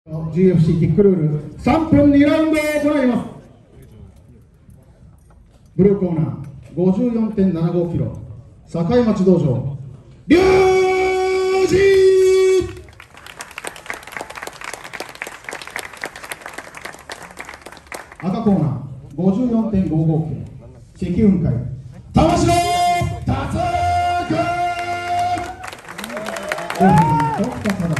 GFC キックルール3分2ラウンドを行います。ブルーコーナー 54.75 キロ境町道場龍二。赤コーナー 54.55 キロ積雲海玉城達君。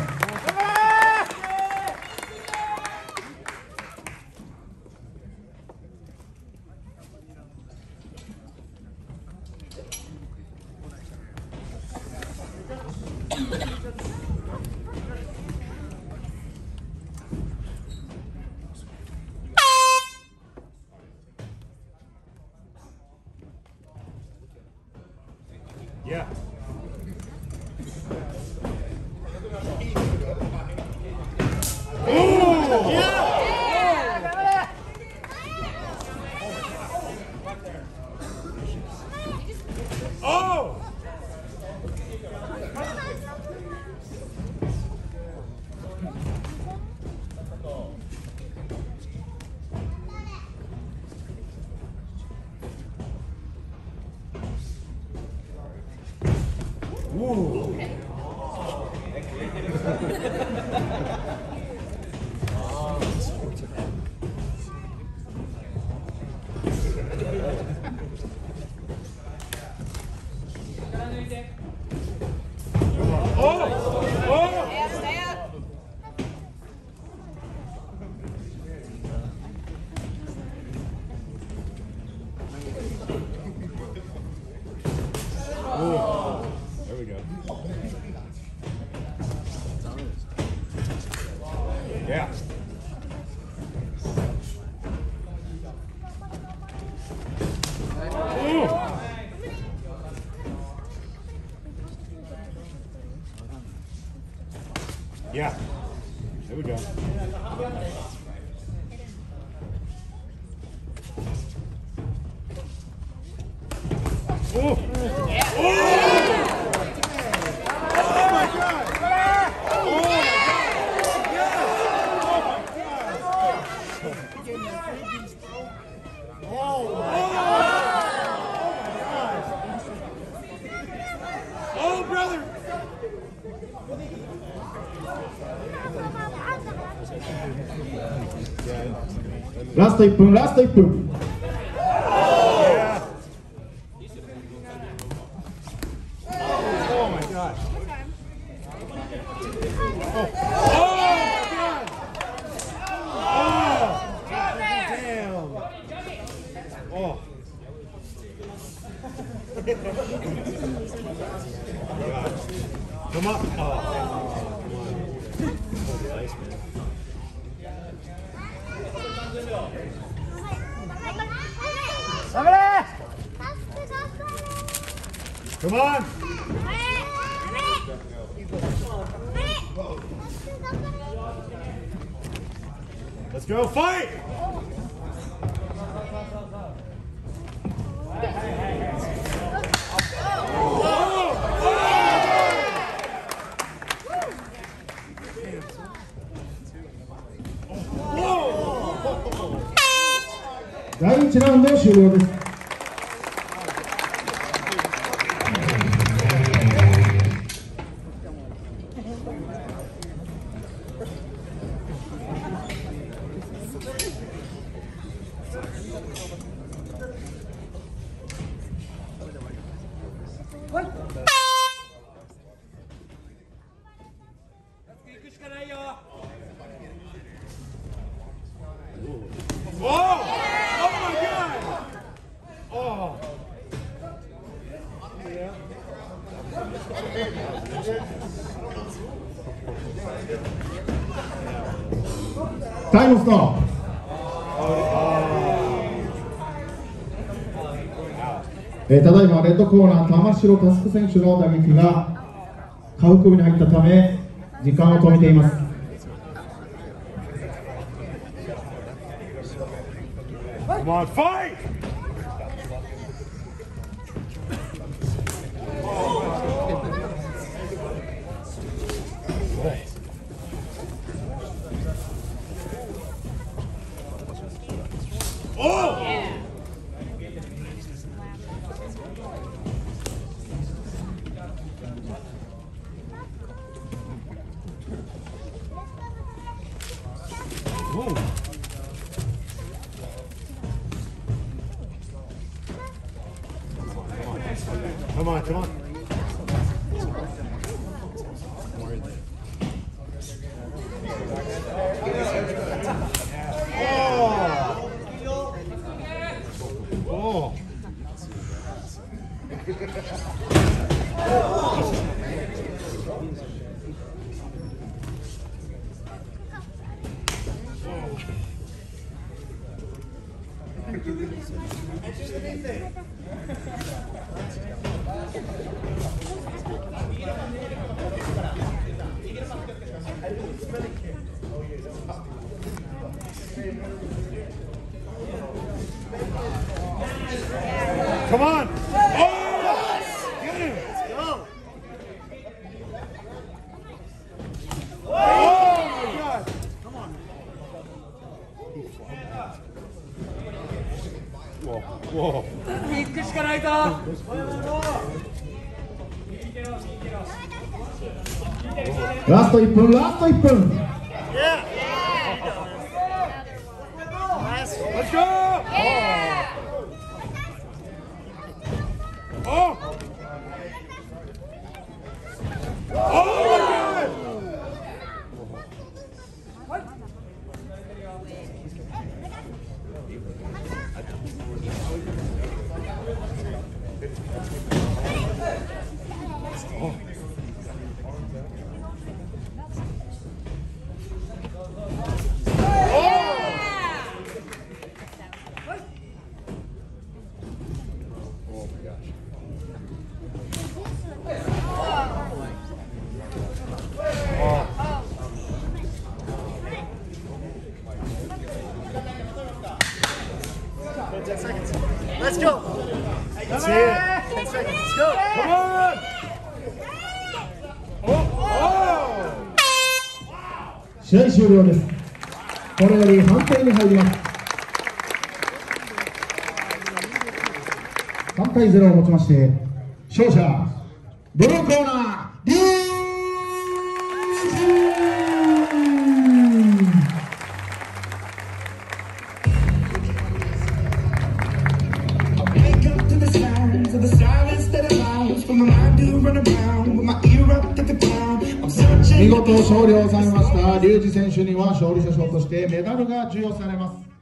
Yeah. Oh! Yeah! Oh! Ooh. There we go. Yeah. Yeah. There we go. Oh! Oh, brother! ラスト1分、ラスト1分。 Oh my gosh. Oh. Come on. Come on. Let's go fight. 第1ラウンド終了です。 行くしかないよ。Oh! Oh my God! Oh! Yeah. タイムストップ。ただいまレッドコーナー玉城佑選手の打撃が下腹部に入ったため時間を止めています。 Come on, fight! Come on, come on. Oh. Come on! Oh! Get him! Let's go! Oh my God! Come on! Whoa! Whoa! 行くしかないぞ。 ラスト1分、ラスト1分。 Yeah! Let's go! Oh! Oh my God! Let's go. That's it. 10 seconds. Let's go. Come on! Oh! 試合終了です。これより判定に入ります。3対0をもちまして勝者ブルーコーナーリュウジ。見事勝利を収めましたリュウジ選手には勝利者賞としてメダルが授与されます。